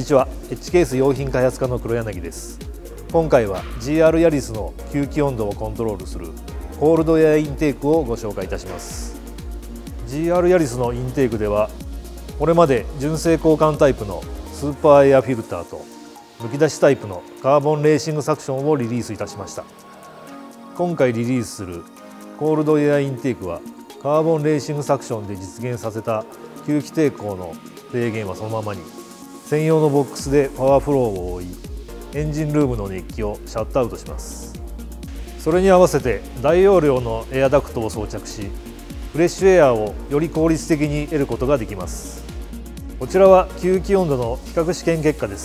にちは。Hケース用品開発家の黒柳です。今回は GR ヤリスの吸気温度をコントロールするコールドエアインテークをご紹介いたします。 GR ヤリスのインテークでは、これまで純正交換タイプのスーパーエアフィルターとむき出しタイプのカーボンレーシングサクションをリリースいたしました。今回リリースするコールドエアインテークは、カーボンレーシングサクションで実現させた吸気抵抗の低減はそのままに、専用のボックスでパワーフローを覆い、エンジンルームの熱気をシャットアウトします。それに合わせて大容量のエアダクトを装着し、フレッシュエアをより効率的に得ることができます。こちらは吸気温度の比較試験結果です。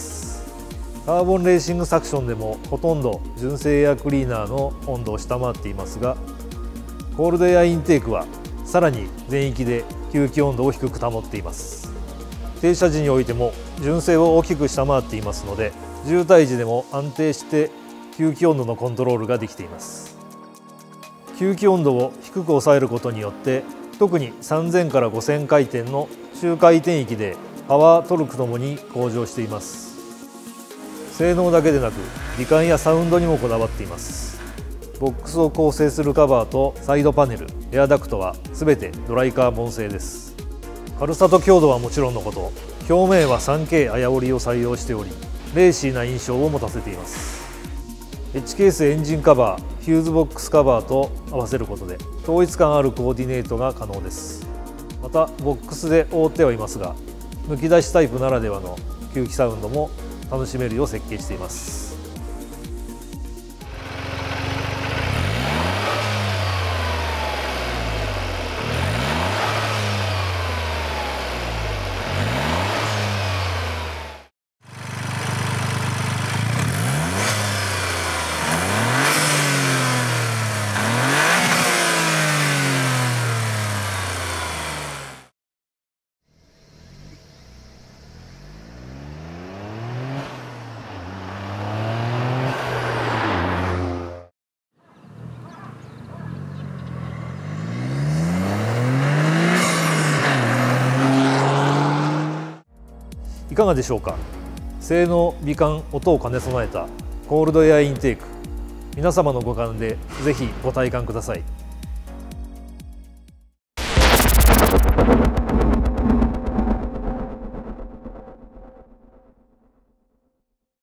カーボンレーシングサクションでもほとんど純正エアクリーナーの温度を下回っていますが、コールドエアインテークはさらに全域で吸気温度を低く保っています。停車時においても純正を大きく下回っていますので、渋滞時でも安定して吸気温度のコントロールができています。吸気温度を低く抑えることによって、特に3000から5000回転の中回転域でパワートルクともに向上しています。性能だけでなく美観やサウンドにもこだわっています。ボックスを構成するカバーとサイドパネル、エアダクトは全てドライカーボン製です。軽さと強度はもちろんのこと、表面は 3K 綾織を採用しており、レーシーな印象を持たせています。Hケースエンジンカバー、フューズボックスカバーと合わせることで統一感あるコーディネートが可能です。またボックスで覆ってはいますが、むき出しタイプならではの吸気サウンドも楽しめるよう設計しています。いかがでしょうか。性能、美観、音を兼ね備えたコールドエアインテーク、皆様の五感でぜひご体感ください。